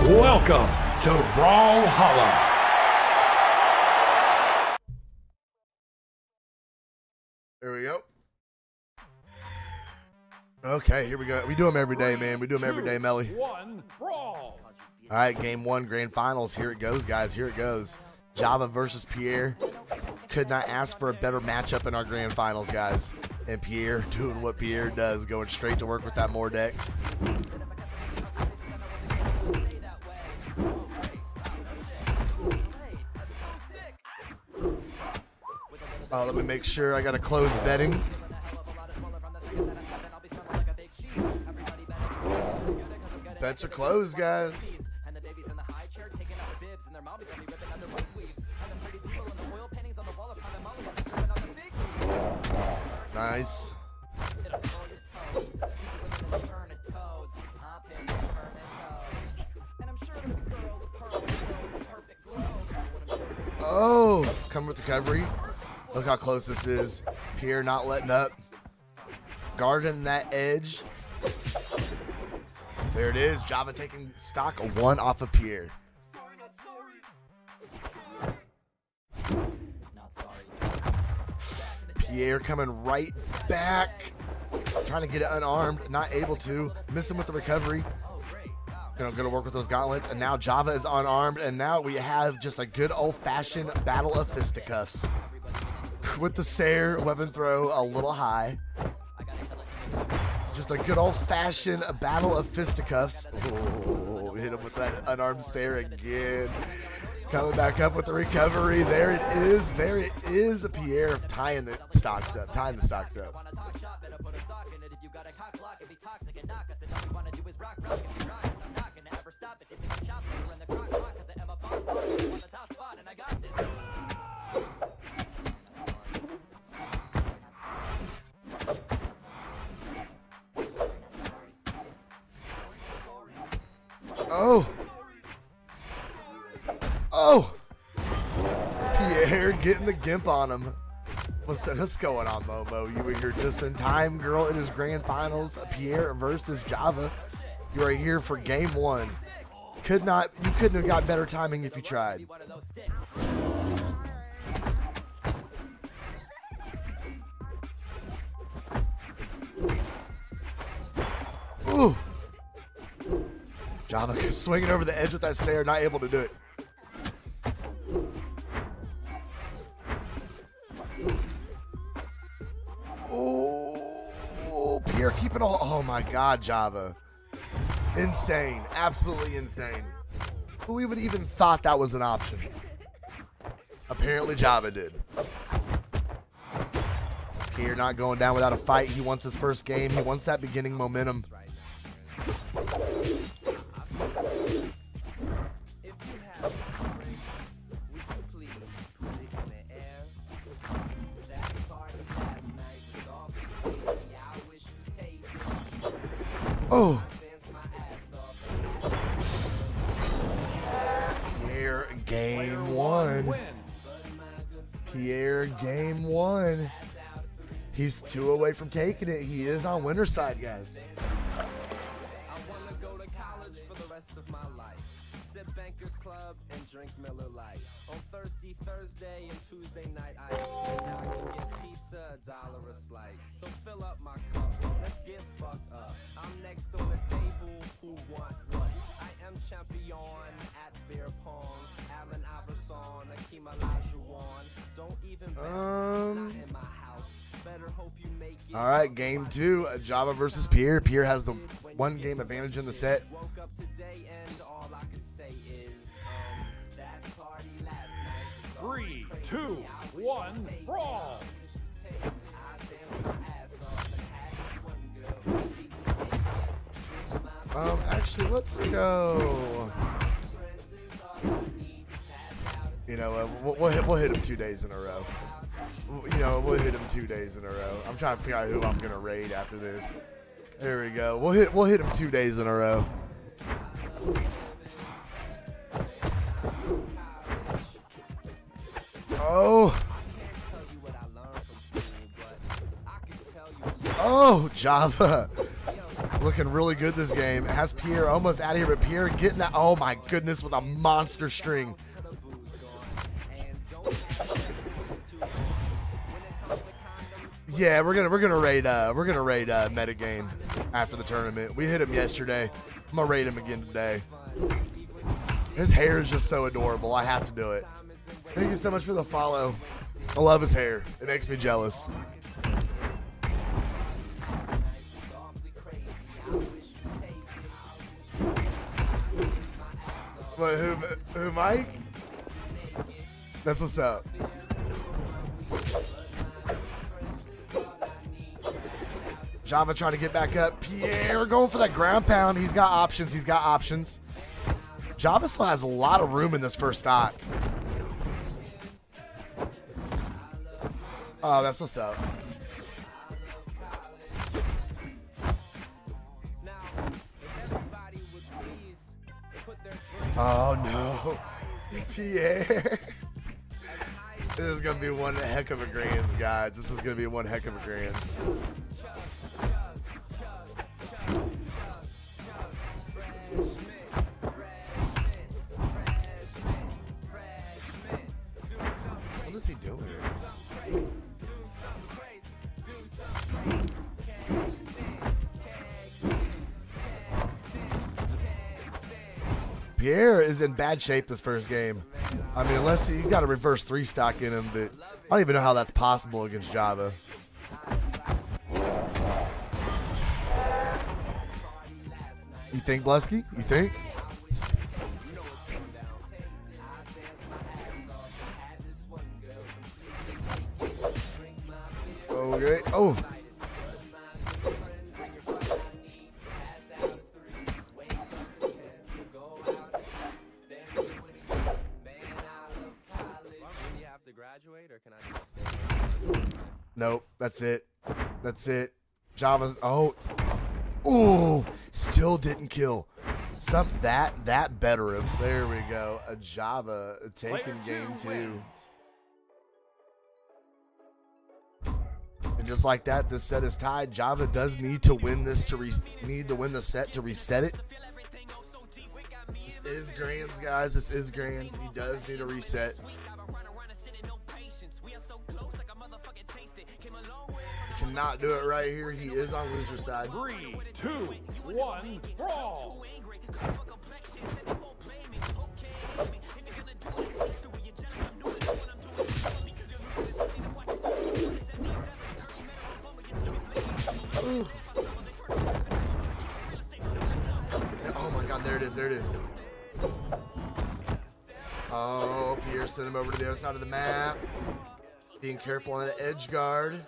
Welcome to Brawlhalla. There we go. Okay, here we go. We do them every day, man. We do them every day, Melly. One brawl. All right, game one, grand finals. Here it goes, guys. Here it goes. Java versus Pier. Could not ask for a better matchup in our grand finals, guys. And Pier doing what Pier does, going straight to work with that Mordex. Let me make sure I got to close betting. Bets are closed, guys. Nice. Oh, come with recovery. Look how close this is. Pier not letting up. Guarding that edge. There it is. Java taking stock of one off of Pier. Pier coming right back. Trying to get it unarmed. Not able to. Missing with the recovery. Gonna work with those gauntlets. And now Java is unarmed. And now we have just a good old-fashioned battle of fisticuffs. With the Sair weapon throw a little high. Just a good old-fashioned battle of fisticuffs. Oh, hit him with that unarmed Sair again. Coming back up with the recovery. There it is. There it is. Pier tying the stocks up. Tying the stocks up. Oh. Oh. Pier getting the gimp on him. What's going on, Momo? You were here just in time, girl. It is grand finals. Pier versus Java. You are here for game one. You couldn't have got better timing if you tried. Ooh. Java swinging over the edge with that Sair, not able to do it. Oh, Pier keeping all. Oh my God, Java. Insane. Absolutely insane. Who would even thought that was an option? Apparently Java did. Pier not going down without a fight. He wants his first game. He wants that beginning momentum. Oh. Pier game one. Pier game one. He's 2 away from taking it. He is on winner's side, guys. Bankers Club and drink Miller Lite. On Thursday and Tuesday night ice. Now I can get pizza, $1 a slice. So fill up my cup, let's get fucked up. I'm next on the table, who want what? I am champion at beer pong. Allen Iverson, Akeem Olajuwon. Don't even not in my house. Better hope you make it. All right, game two, Java versus Pier. Pier has the one game advantage in the set. Woke up today and all I can say is that party last night. 3, 2, 1, brawl. Actually, let's go. You know, we'll hit him 2 days in a row. You know, we'll hit him 2 days in a row. I'm trying to figure out who I'm gonna raid after this. There we go. We'll hit him 2 days in a row. Oh. Oh, Java. looking really good this game. Has Pier almost out of here, but Pier getting that. Oh my goodness, with a monster string. Yeah, we're gonna raid Metagame after the tournament. We hit him yesterday. I'm gonna raid him again today. His hair is just so adorable. I have to do it. Thank you so much for the follow. I love his hair. It makes me jealous. What, who, Mike? That's what's up. Java trying to get back up. Pier going for that ground pound. He's got options. He's got options. Java still has a lot of room in this first stock. Oh, that's what's up. Oh, no. Pier. This is going to be one heck of a grands, guys. This is going to be one heck of a grands. What is he doing? Pier is in bad shape this first game. I mean, unless he got a reverse 3 stock in him, but I don't even know how that's possible against Java. You think, Blesky? You think? Okay. Oh. Nope, that's it. That's it. Java's ooh, still didn't kill. That better of. There we go. A Java taking game 2. And just like that, this set is tied. Java does need to win this to win the set to reset it. This is grands, guys. This is grands. He does need a reset. Cannot do it right here. He is on loser side. 3, 2, 1, brawl. Ooh. Oh my God, there it is. There it is. Oh, Pier sent him over to the other side of the map. Being careful on the edge guard.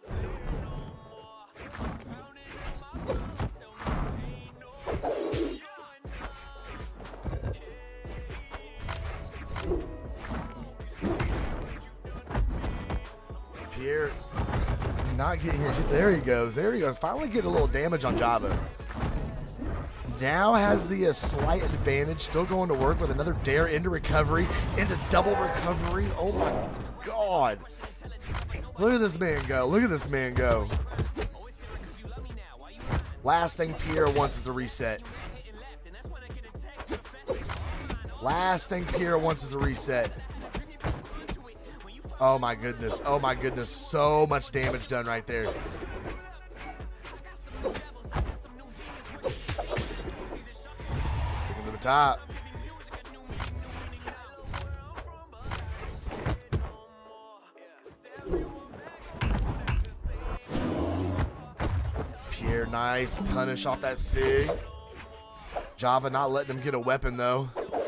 Pier not getting here. There he goes. There he goes. Finally getting a little damage on Java. Now has the slight advantage. Still going to work with another dare into recovery. Into double recovery. Oh my God. Look at this man go. Look at this man go. Last thing Pier wants is a reset. Last thing Pier wants is a reset. Oh my goodness. Oh my goodness. So much damage done right there. Took him to the top. Pier, nice punish off that SIG. Java not letting him get a weapon though.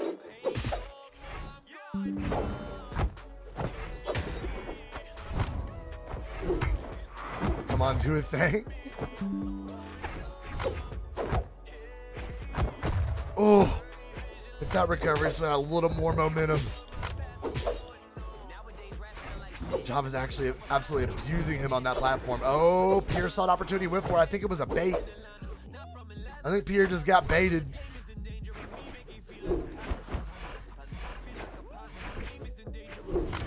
Come on, do a thing. Oh, if that recovery just went a little more momentum. Java's actually absolutely abusing him on that platform. Oh, Pier saw an opportunity, went for it. I think it was a bait. I think Pier just got baited.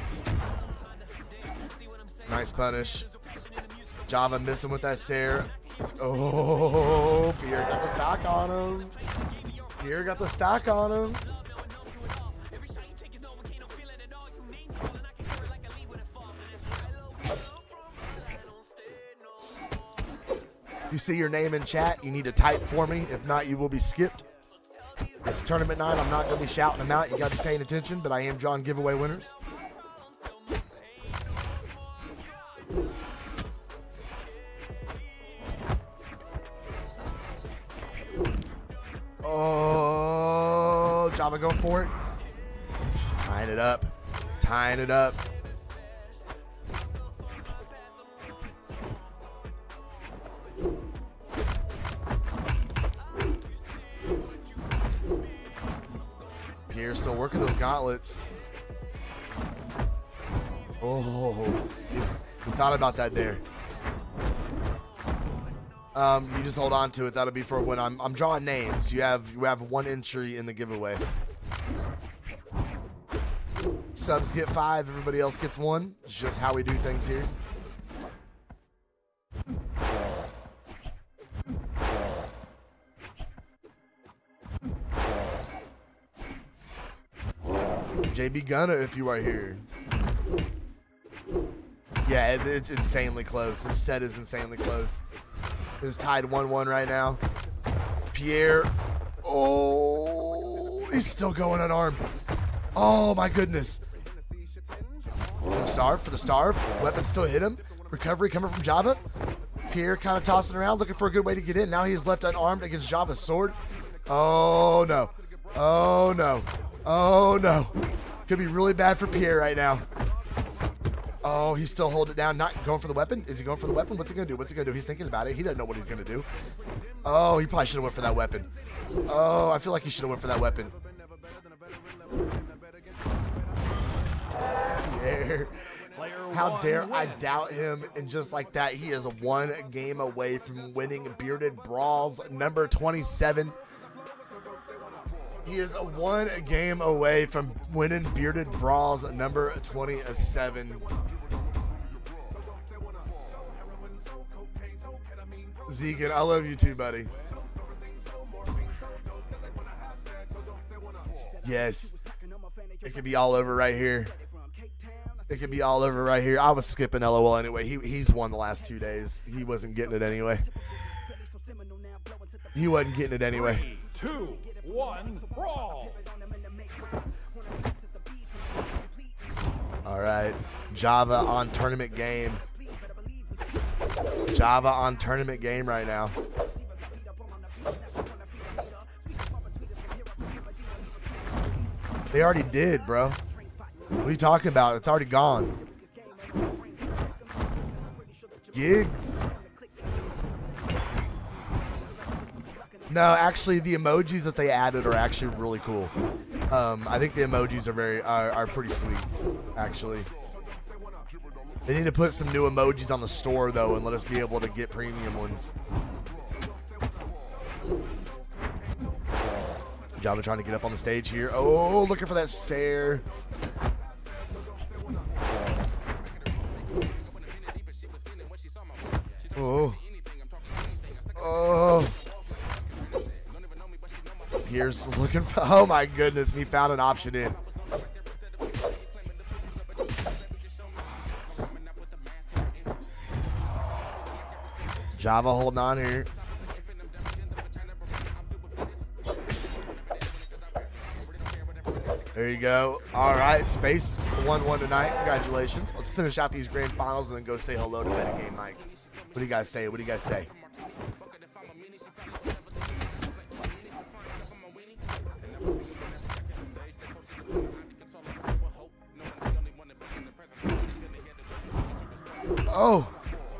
Nice punish. Java missing with that Sarah. Oh, Pier got the stock on him. Pier got the stock on him. You see your name in chat, you need to type for me. If not, you will be skipped. It's tournament night. I'm not going to be shouting them out. You got to be paying attention, but I am drawing giveaway winners. Oh, Java going for it. Tying it up. Tying it up. Pier still working those gauntlets. Oh, he thought about that there. You just hold on to it. That'll be for when I'm drawing names. You have one entry in the giveaway. Subs get 5, everybody else gets 1. It's just how we do things here. JB Gunner, if you are here. Yeah, it's insanely close. This set is insanely close. It's tied 1-1 right now. Pier. Oh, he's still going unarmed. Oh, my goodness. For the starve. Weapon still hit him. Recovery coming from Java. Pier kind of tossing around, looking for a good way to get in. Now he is left unarmed against Java's sword. Oh, no. Oh, no. Oh, no. Could be really bad for Pier right now. Oh, he's still holding it down. Not going for the weapon. Is he going for the weapon? What's he going to do? What's he going to do? He's thinking about it. He doesn't know what he's going to do. Oh, he probably should have went for that weapon. Oh, I feel like he should have went for that weapon. Pierre. How dare I doubt him? And just like that, he is 1 game away from winning Bearded Brawls number 27. He is 1 game away from winning Bearded Brawls number 27. Zegan, I love you too, buddy. Yes. It could be all over right here. It could be all over right here. I was skipping LOL anyway. He's won the last 2 days. He wasn't getting it anyway. He wasn't getting it anyway. 3, 2, 1, brawl. All right. Java on tournament game. Java on tournament game right now. They already did, bro. What are you talking about? It's already gone. Gigs. No, actually, the emojis that they added are actually really cool. I think the emojis are pretty sweet, actually. They need to put some new emojis on the store, though, and let us be able to get premium ones. Java trying to get up on the stage here. Oh, looking for that Sair. Oh. Oh. Pier's looking for, oh my goodness, and he found an option in. Java holding on here. There you go. All right, Space 1-1 tonight. Congratulations. Let's finish out these grand finals and then go say hello to Metagame Mike. What do you guys say? What do you guys say? Oh.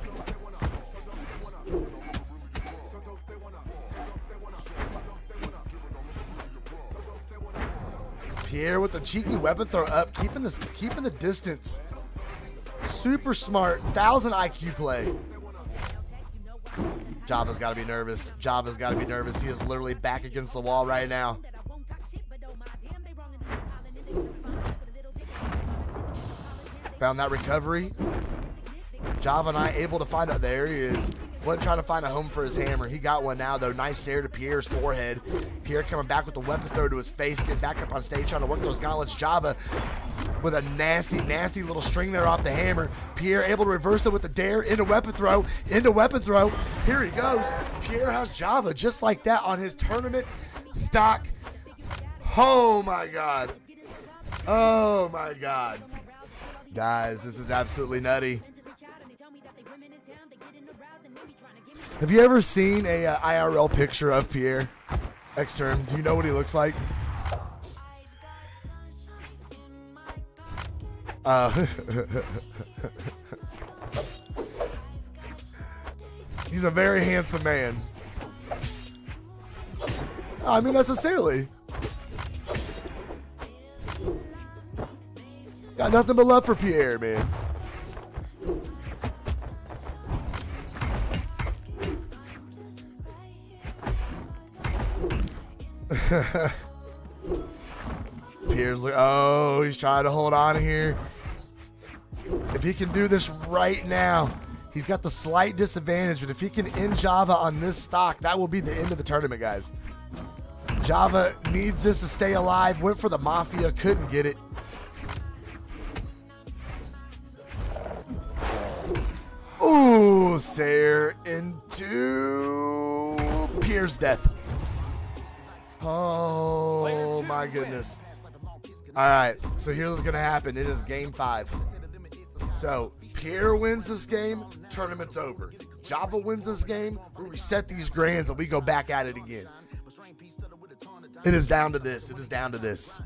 Pier with the cheeky weapon throw up, keeping the distance. Super smart, 1000 IQ play. Java's got to be nervous. Java's got to be nervous. He is literally back against the wall right now. Found that recovery. Java and I able to find out. There he is. Wasn't trying to find a home for his hammer. He got one now, though. Nice stare to Pierre's forehead. Pierre coming back with the weapon throw to his face, getting back up on stage, trying to work those gauntlets. Java with a nasty, nasty little string there off the hammer. Pierre able to reverse it with the dare into weapon throw, into weapon throw. Here he goes. Pierre has Java just like that on his tournament stock. Oh, my God. Oh, my God. Guys, this is absolutely nutty. Have you ever seen a IRL picture of Pier extern? Do you know what he looks like? He's a very handsome man. I mean, necessarily. Got nothing but love for Pierre, man. Pierre's like, oh, he's trying to hold on here. If he can do this right now, he's got the slight disadvantage, but if he can end Java on this stock, that will be the end of the tournament, guys. Java needs this to stay alive. Went for the Mafia, couldn't get it. Ooh, Sayer into Pierre's death. Oh, my goodness. All right, so here's what's going to happen. It is game 5. So, Pierre wins this game, tournament's over. Java wins this game, we reset these grands, and we go back at it again. It is down to this. It is down to this.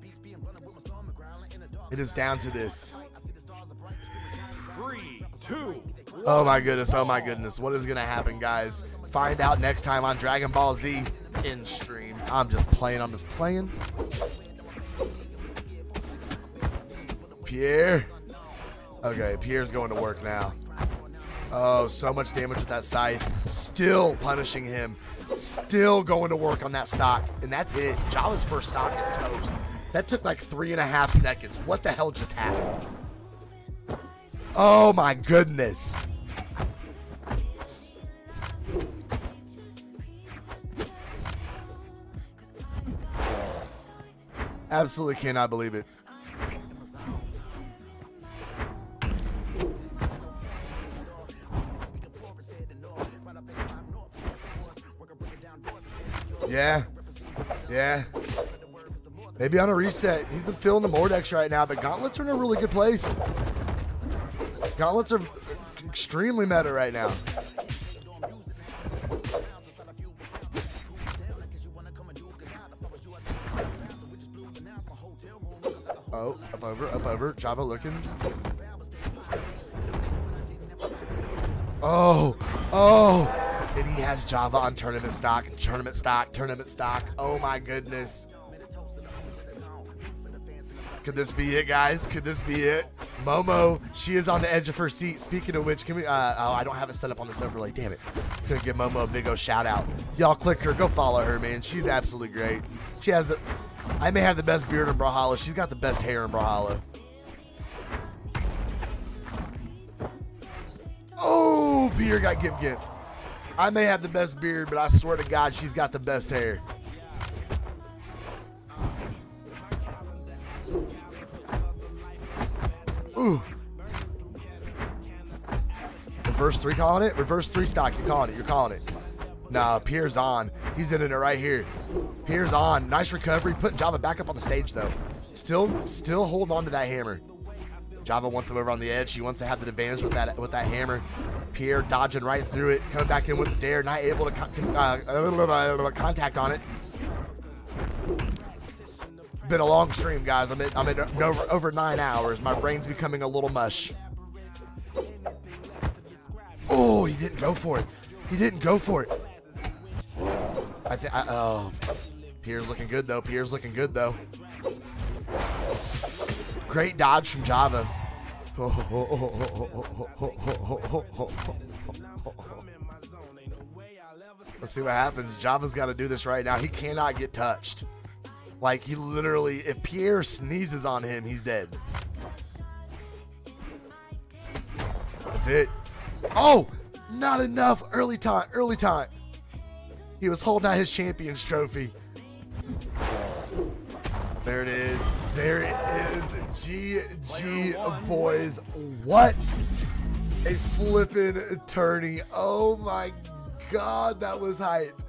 It is down to this. 3, 2. Oh, my goodness. Oh, my goodness. What is going to happen, guys? Find out next time on Dragon Ball Z in stream. I'm just playing. I'm just playing. Pierre. Okay, Pierre's going to work now. Oh, so much damage with that scythe. Still punishing him. Still going to work on that stock. And that's it. Java's first stock is toast. That took like 3.5 seconds. What the hell just happened? Oh, my goodness. Absolutely cannot believe it. Yeah. Maybe on a reset. He's been feeling the Mordex right now, but Gauntlets are in a really good place. Gauntlets are extremely meta right now. Oh, up over. Java looking. Oh. And he has Java on tournament stock. Oh, my goodness. Could this be it, guys? Could this be it? Momo, she is on the edge of her seat. Speaking of which, can we, oh, I don't have it set up on this overlay. Damn it. I'm going to give Momo a big old shout out. Y'all click her. Go follow her, man. She's absolutely great. She has I may have the best beard in Brawlhalla. She's got the best hair in Brawlhalla. Oh, Pier got gimped. I may have the best beard, but I swear to God, she's got the best hair. Ooh. Reverse 3 calling it? Reverse 3 stock. You're calling it. You're calling it. Nah, Pierre's on. He's in it right here. Pierre's on. Nice recovery. Putting Java back up on the stage, though. Still holding on to that hammer. Java wants him over on the edge. She wants to have the advantage with that hammer. Pier dodging right through it. Coming back in with the dare. Not able to contact on it. Been a long stream, guys. I'm at over 9 hours. My brain's becoming a little mush. Oh, he didn't go for it. He didn't go for it. Oh, Pierre's looking good though. Pierre's looking good though. Great dodge from Java. Let's see what happens. Java's got to do this right now. He cannot get touched. Like, he literally, if Pierre sneezes on him, he's dead. That's it. Oh, Not enough. Early time. Early time. He was holding out his champion's trophy. There it is. There it is. GG, boys. What a flippin' tourney. Oh my God, that was hype.